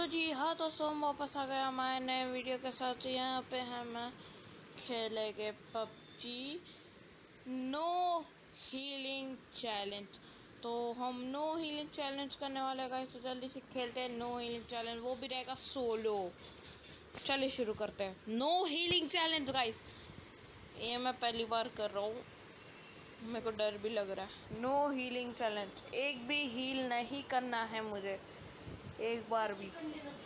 तो जी हाँ दोस्तों, हम वापस आ गए हमारे नए वीडियो के साथ। यहाँ पे हम खेलेंगे पबजी नो हीलिंग चैलेंज। तो हम नो हीलिंग चैलेंज करने वाले गाइस, तो जल्दी से खेलते हैं नो हीलिंग चैलेंज। वो भी रहेगा सोलो। चलिए शुरू करते हैं नो हीलिंग चैलेंज गाइस। ये मैं पहली बार कर रहा हूँ, मेरे को डर भी लग रहा है। नो हीलिंग चैलेंज, एक भी हील नहीं करना है मुझे, एक बार भी।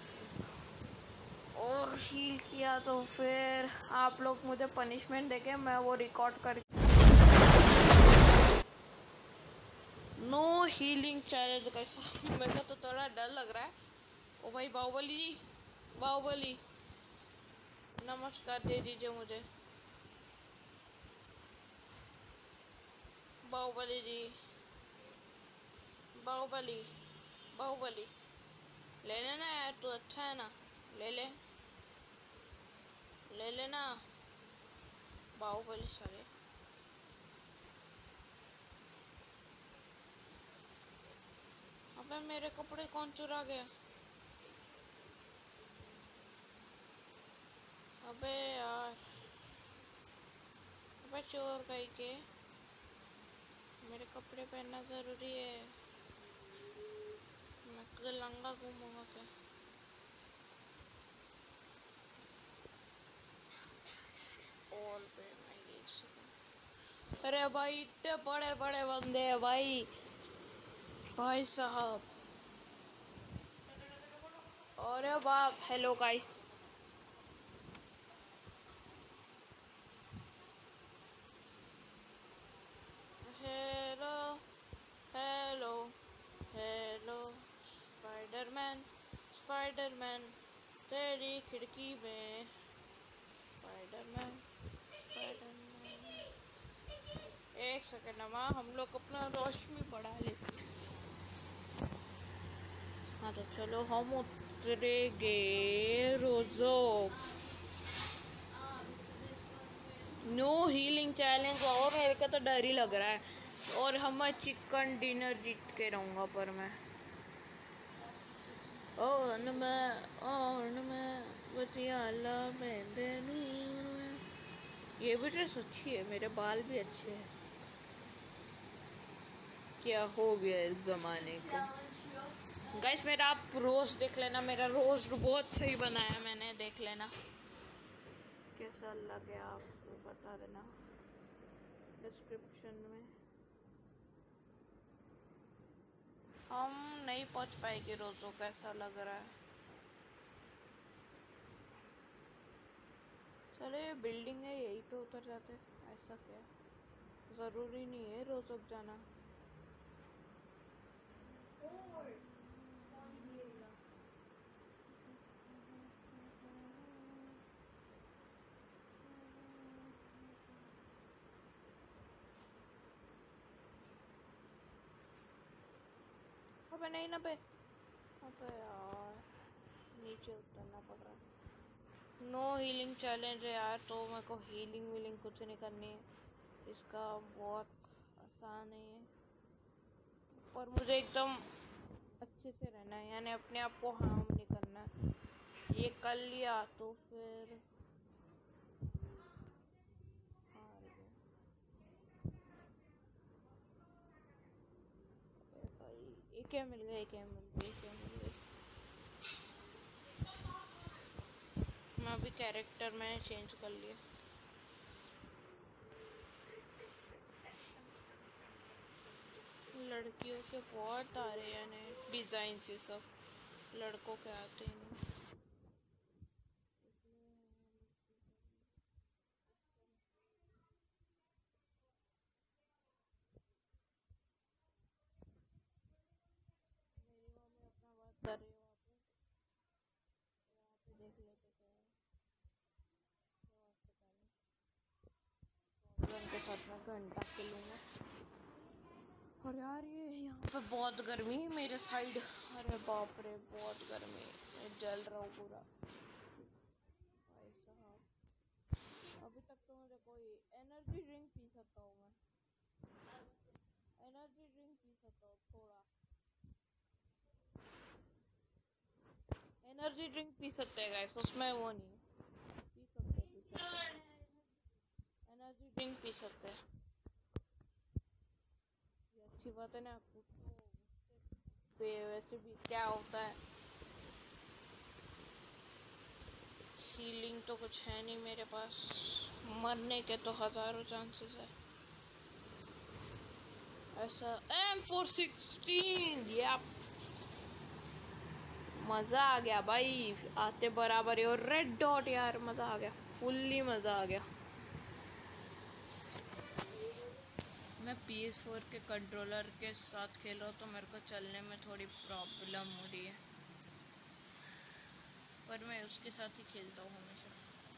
और हील किया तो फिर आप लोग मुझे पनिशमेंट देके मैं वो रिकॉर्ड कर। नो हीलिंग चैलेंज कैसा, मेरे को तो थोड़ा डर लग रहा है। ओ भाई बाहुबली जी, बाहुबली नमस्कार दे दीजिए मुझे। बाहुबली जी, बाहुबली बाहुबली ले लेना यार, तू अच्छा है ना, ले ले ले लेना बाहुबली साले। अबे मेरे कपड़े कौन चुरा गया? अबे यार, अबे चोर कहीं के, मेरे कपड़े पहनना जरूरी है। मैं लंगा घूमूंगा क्या? ऑल पे मैं देख सकूं। अरे भाई इतने बड़े बड़े बंदे हैं भाई, भाई साहब। अरे बाप, hello guys. Hello hello hello Spiderman, Spiderman तेरी खिड़की में, स्पाइडरमैन स्पाइडरमैन। एक सेकंड अम्मा, हम लोग अपना रोशनी बढ़ा लेते। हाँ तो चलो हम उतरेंगे रोजो। नो हीलिंग चैलेंज, और मेरे को तो डर ही लग रहा है। और हम चिकन डिनर जीत के रहूंगा पर मैं ये भी ड्रेस अच्छी है, मेरे बाल भी अच्छे हैं। क्या हो गया इस जमाने को। गाइस मेरा आप रोज देख लेना, मेरा रोज बहुत सही बनाया मैंने, देख लेना कैसा लगे आपको बता देना डिस्क्रिप्शन में। हम नहीं पहुंच पाएंगे रोजो, कैसा लग रहा है। चलो ये बिल्डिंग है, यही पे उतर जाते। ऐसा क्या, जरूरी नहीं है रोजो जाना। अबे नहीं ना पे, अबे यार नीचे उतरना पड़ रहा है। नो हीलिंग चैलेंज है यार, तो मेरे को हीलिंग वीलिंग कुछ नहीं करनी है। इसका बहुत आसान है, पर मुझे एकदम अच्छे से रहना है, यानी अपने आप को हार्म नहीं करना है। ये कर लिया तो फिर हार गया। ये क्या मिल गया, ये क्या मिल गया, ये क्या मिल गया। मैं अभी कैरेक्टर मैंने चेंज कर लिया। लड़कियों के बहुत आ रहे हैं डिजाइन से, सब लड़कों के आते ही नहीं। मेरी मम्मी अपना बात कर रही है वहाँ पे देख लेते क्या है। उनके साथ में घंटा खेलूंगा। और यार ये यहाँ पे बहुत गर्मी है मेरे साइड। अरे बाप रे बहुत गर्मी, मैं जल रहा हूँ पूरा भाई साहब। अभी तक तो मुझे कोई एनर्जी ड्रिंक पी सकता हूँ मैं, एनर्जी ड्रिंक पी सकता हूँ थोड़ा। एनर्जी ड्रिंक पी सकते हैं गाइस, उसमें वो नहीं है। पी सकते एनर्जी ड्रिंक पी सकते हैं। ये अच्छी बात है ना। आपको तो वैसे भी क्या होता है, हीलिंग तो कुछ है नहीं मेरे पास, मरने के तो हजारों चांसेस है। ऐसा M416 या मजा आ गया भाई, आते बराबर है। और रेड डॉट यार, मजा आ गया, फुल्ली मजा आ गया। मैं PS4 के कंट्रोलर के साथ खेल रहा हूँ तो मेरे को चलने में थोड़ी प्रॉब्लम हो रही है, पर मैं उसके साथ ही खेलता हूँ हमेशा।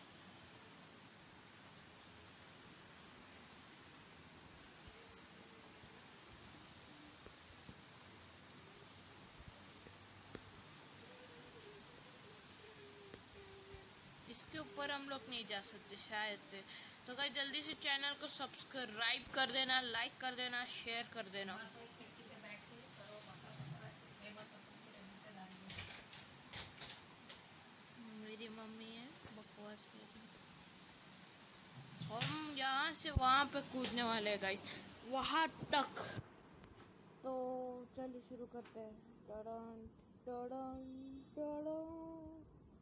इसके ऊपर हम लोग नहीं जा सकते शायद। तो गाइस जल्दी से चैनल को सब्सक्राइब कर देना, लाइक कर देना, शेयर कर देना। मेरी मम्मी है बकवास कर रही। हम यहाँ से वहाँ पे कूदने वाले हैं गाइस, वहाँ तक। तो चलिए शुरू करते हैं। टडन टडन टडन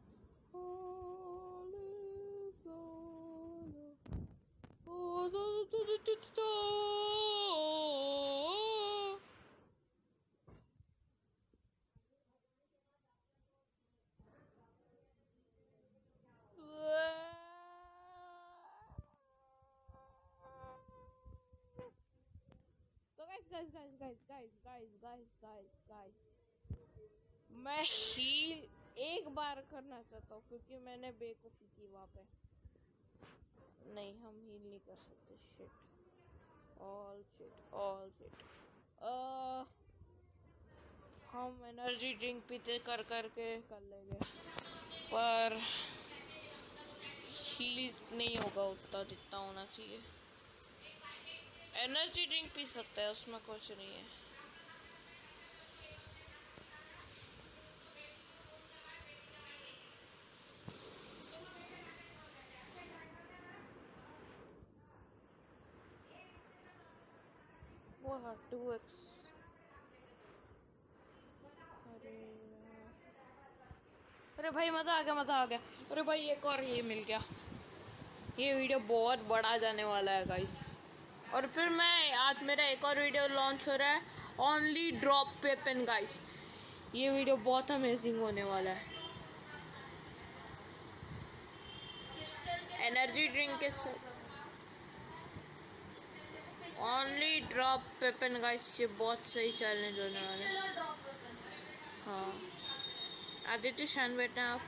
गाइस, मैं हील एक बार करना चाहता हूँ क्योंकि मैंने बेवकूफ़ी की वहाँ पे। नहीं, हम हील नहीं कर सकते। Shit, all shit. हम एनर्जी ड्रिंक पीते कर करके कर लेंगे, पर हील नहीं होगा उतना जितना होना चाहिए। एनर्जी ड्रिंक पी सकते हैं, उसमें कुछ नहीं है। वो 2x। अरे भाई मजा आ गया। अरे भाई एक और ये मिल गया। ये वीडियो बहुत बड़ा जाने वाला है गाइस। और फिर मैं आज मेरा एक और वीडियो लॉन्च हो रहा है, ओनली ड्रॉप वेपन गाइस। ये वीडियो बहुत अमेजिंग होने वाला है। एनर्जी ड्रिंक के साथ ओनली ड्रॉप वेपन गाइस, ये बहुत सही चैलेंज होने वाला है। हाँ आदित्य शान बेटा, आप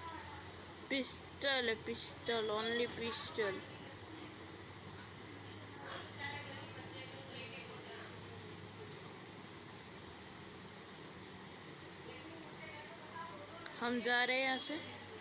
पिस्टल ओनली पिस्टल। हम जा रहे हैं यहाँ से।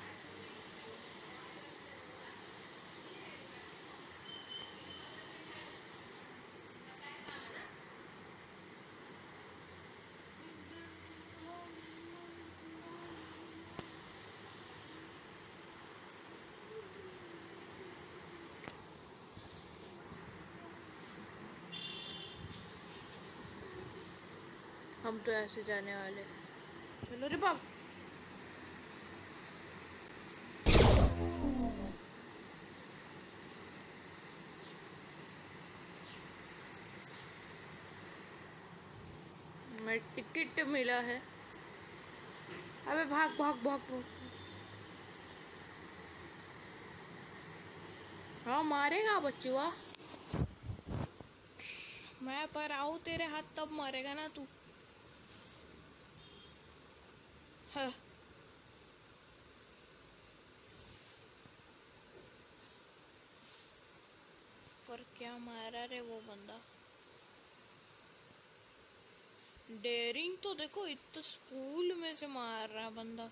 हम तो ऐसे जाने वाले। चलो रे बाप। मैं टिकट मिला है। अबे भाग भाग भाग भाग। हाँ मारेगा बच्चुआ। मैं पर आऊँ तेरे हाथ तब मारेगा ना तू। हाँ। पर क्या मारा रे वो बंदा। डेयरिंग तो देखो, इतना स्कूल में से मार रहा बंदा।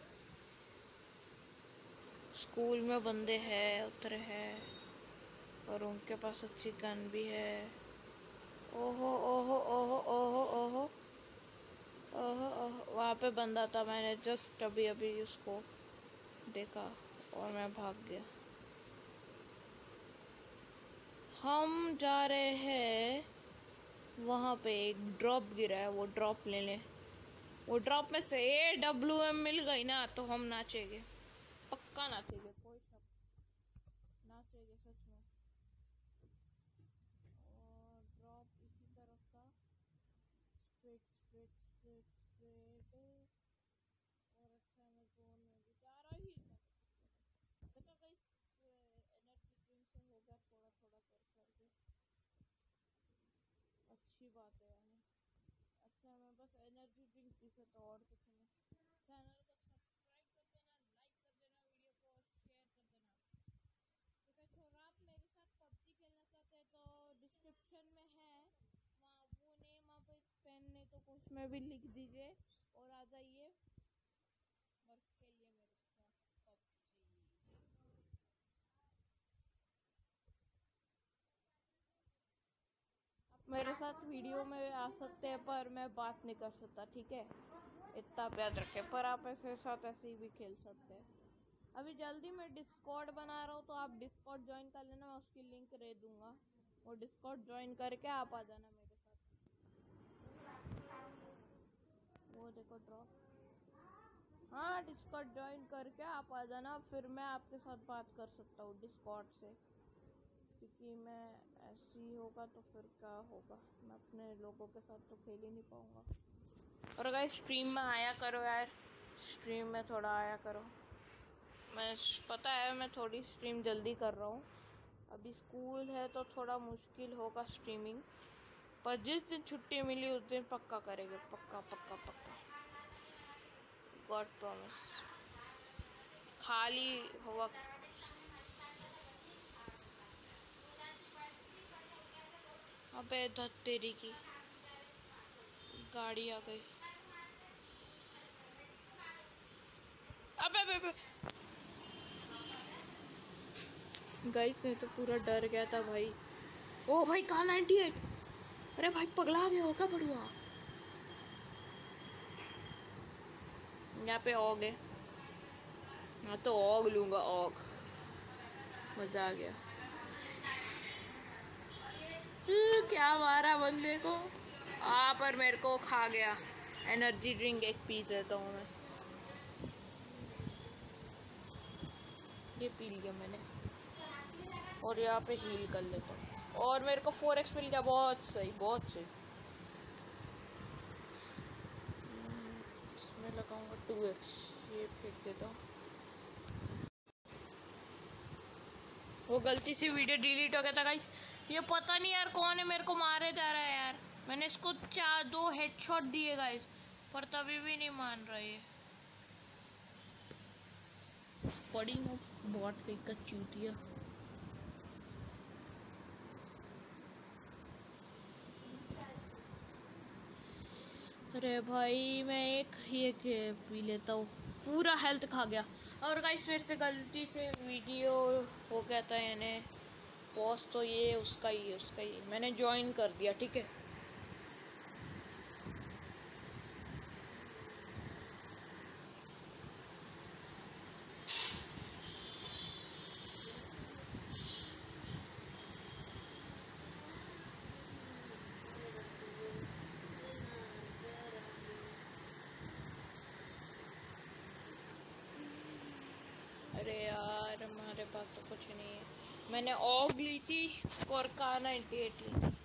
स्कूल में बंदे हैं, उतरे हैं, और उनके पास अच्छी गन भी है। ओहो ओहो ओहो ओहो ओहो ओहो ओहो, वहाँ पे बंदा था, मैंने जस्ट अभी अभी उसको देखा और मैं भाग गया। हम जा रहे हैं वहाँ पे, एक ड्रॉप गिरा है, वो ड्रॉप ले लें। वो ड्रॉप में से AWM मिल गई ना तो हम नाचेंगे, पक्का नाचेंगे, कोई शक, नाचेंगे सच में। और ड्रॉप इसी तरफ था, स्ट्रेट स्ट्रेट स्ट्रेट स्ट्रेट। और अच्छा मैं जोन में भी जा रहा ही था। देखा गाइस, एनर्जी ड्रिंक से हो गया थोड़ा थोड़ा कर करके, अच्छी बात है यानी। अच्छा मैं बस एनर्जी ड्रिंक पी सकता हूँ और कुछ नहीं। चैनल को सब्सक्राइब कर देना, लाइक कर देना, वीडियो को शेयर कर देना। तो कैसे और आप मेरे साथ पबजी खेलना चाहते हैं तो डिस्क्रिप्शन में है वहाँ वो नेम, आप पेन नहीं तो कुछ में भी लिख दीजिए और आ जाइए और खेलिए मेरे साथ पबजी। आप मेरे साथ वीडियो में आ सकते हैं पर मैं बात नहीं कर सकता, ठीक है, इतना याद रखें। पर आप ऐसे साथ ऐसे ही भी खेल सकते हैं। अभी जल्दी मैं डिस्कॉर्ड बना रहा हूँ तो आप डिस्कॉर्ड ज्वाइन कर लेना, मैं उसकी लिंक दे दूंगा। वो डिस्कॉर्ड ज्वाइन करके आप आ जाना मेरे साथ। वो देखो ड्रॉप, हाँ डिस्कॉर्ड ज्वाइन करके आप आ जाना, फिर मैं आपके साथ बात कर सकता हूँ डिस्कॉर्ड से, क्योंकि मैं ऐसी होगा तो फिर क्या होगा, मैं अपने लोगों के साथ तो खेल ही नहीं पाऊँगा। और अगर स्ट्रीम में आया करो यार, स्ट्रीम में थोड़ा आया करो। मैं पता है मैं थोड़ी स्ट्रीम जल्दी कर रहा हूँ, अभी स्कूल है तो थोड़ा मुश्किल होगा स्ट्रीमिंग, पर जिस दिन छुट्टी मिली उस दिन पक्का करेंगे, पक्का पक्का पक्का, गॉड प्रॉमिस। खाली हुआ अबे धत तेरी की गाड़ी आ गई। अबे अबे गाइस मैं तो पूरा डर गया था भाई। ओ भाई कहा 98, अरे भाई पगला गया हो क्या बड़ुआ। यहाँ पे ऑग है, हाँ तो ऑग लूंगा, ऑग, मजा आ गया। क्या मारा बंदे को, पर मेरे को खा गया। एनर्जी ड्रिंक एक पी देता हूँ मैं, ये पी लिया मैंने और यहाँ पे हील कर लेता हूँ और मेरे को 4x मिल गया, बहुत सही बहुत सही। इसमें लगाऊंगा 2x, ये फेंक देता हूँ। वो गलती से वीडियो डिलीट हो गया था गाइस, ये पता नहीं यार कौन है मेरे को मारे जा रहा है यार। मैंने इसको 2 हेडशॉट दिए गाइस पर तभी भी नहीं मान रहा है। पड़ी ना बॉट फेंक का चूतिया। अरे भाई मैं एक ये पी लेता हूँ, पूरा हेल्थ खा गया। और गाइस मेरे से गलती से वीडियो हो गया था, यानी पॉज तो ये उसका ही मैंने ज्वाइन कर दिया, ठीक है। अरे यार हमारे पास तो कुछ नहीं है, मैंने ऑग ली थी और का 98 ली थी।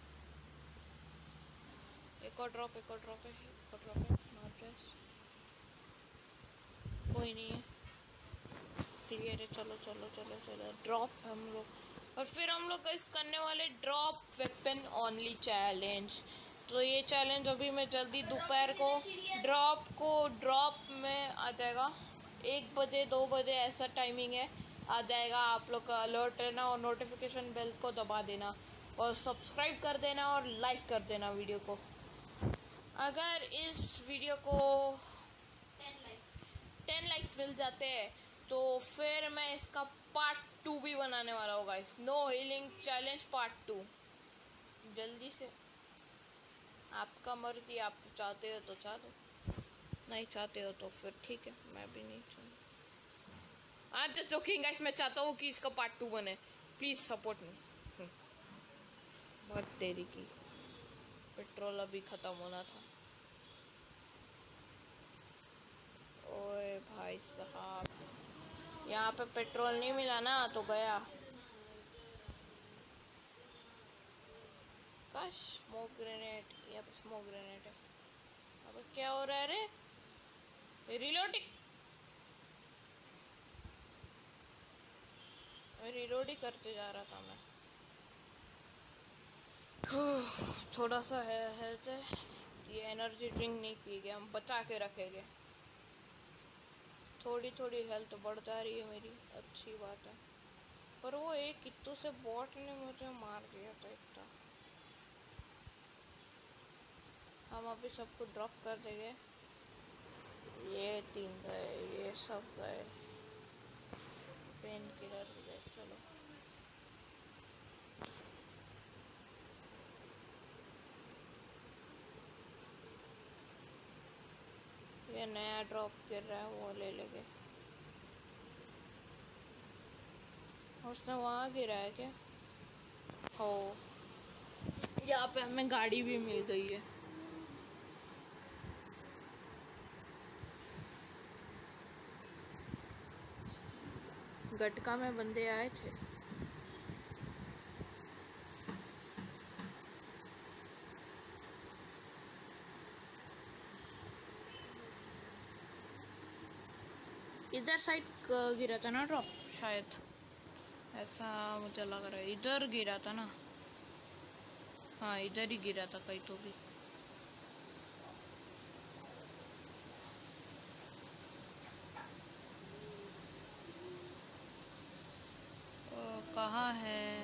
एक और ड्रॉप है, कोई नहीं है, क्लियर है। चलो चलो चलो चलो ड्रॉप हम लोग, और फिर हम लोग इस करने वाले ड्रॉप वेपन ओनली चैलेंज। तो ये चैलेंज अभी मैं जल्दी दोपहर को ड्रॉप में आ जाएगा, 1 बजे 2 बजे ऐसा टाइमिंग है, आ जाएगा। आप लोग का अलर्ट रहना और नोटिफिकेशन बेल को दबा देना और सब्सक्राइब कर देना और लाइक कर देना वीडियो को। अगर इस वीडियो को 10 लाइक्स मिल जाते हैं तो फिर मैं इसका पार्ट 2 भी बनाने वाला हूँ guys, no healing challenge part 2 जल्दी से। आपका मर्जी, आप चाहते हो तो चाह दो, नहीं चाहते हो तो फिर ठीक है, मैं भी नहीं चाहूँगा। I am just joking guys, मैं चाहता हूँ कि इसका पार्ट 2 बने, प्लीज सपोर्ट मी। बहुत देरी की, पेट्रोल अभी खत्म होना था। ओए भाई साहब, यहाँ पे पेट्रोल नहीं मिला ना तो गया। काश स्मोक ग्रेनेड, यहाँ पे स्मोक ग्रेनेड है। अब क्या हो रहा है रे? रिलोडिंग, रिलोड ही करते जा रहा था मैं। थोड़ा सा हेल्थ है, ये एनर्जी ड्रिंक नहीं पिएंगे, हम बचा के रखेंगे। थोड़ी थोड़ी हेल्थ बढ़ जा रही है मेरी, अच्छी बात है। पर वो एक कित्तू से बॉट ने मुझे मार दिया था इतना। हम अभी सबको ड्रॉप कर देंगे। ये 3 गए, ये सब गए, पेन किलर भी गए। चलो ये नया ड्रॉप कर रहा है, वो ले लेंगे। उसने वहाँ गिरा है क्या? हो, यहाँ पे हमें गाड़ी भी मिल गई है। गटका में बंदे आए थे। इधर साइड गिरा था ना ड्रॉप, शायद ऐसा मुझे लग रहा है। इधर गिरा था ना, हाँ इधर ही गिरा था कहीं तो भी। कहाँ है?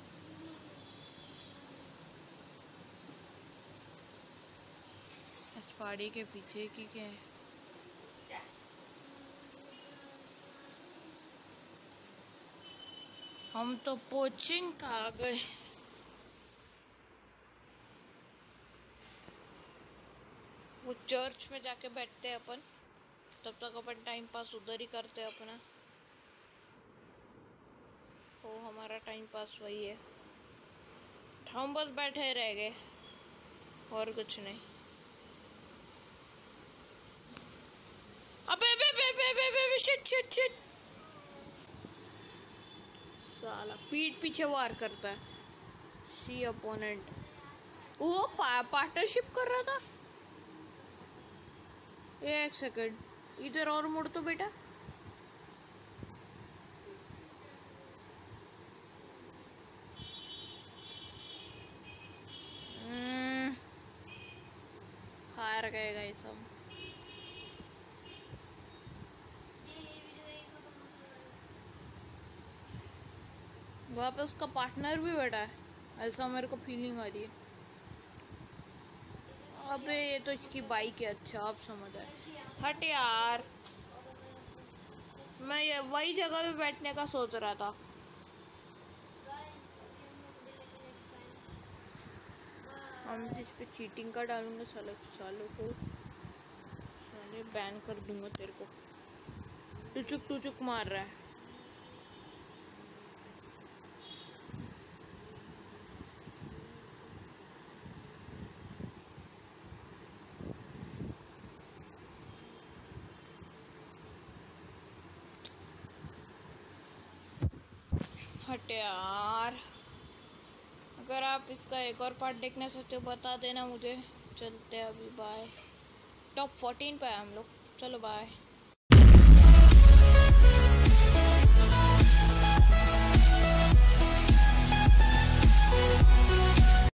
इस पहाड़ी के पीछे की क्या है? हम तो पोचिंग आ गए। वो चर्च में जाके बैठते हैं अपन, तब तक अपन टाइम पास उधर ही करते हैं अपना। तो हमारा टाइम पास वही है, हम बस बैठे रह गए और कुछ नहीं। अबे बे बे बे बे बे शिट शिट शिट, साला पीठ पीछे वार करता है। सी अपोनेंट, वो पार्टनरशिप कर रहा था। एक सेकंड, इधर और मुड़ तो बेटा। हार गए गाइस सब। वहाँ पे उसका पार्टनर भी बैठा है, ऐसा मेरे को फीलिंग आ रही है। अबे ये तो इसकी बाइक है। अच्छा अब समझ आया। हट यार, मैं ये वही जगह पे बैठने का सोच रहा था। हम जिस पे चीटिंग का डालूंगा सालों को, साले बैन कर दूंगा तेरे को। टुचुक मार रहा है। हट यार, अगर आप इसका एक और पार्ट देखना चाहते हो बता देना मुझे। चलते हैं अभी, बाय। टॉप 14 पे है हम लोग, चलो बाय।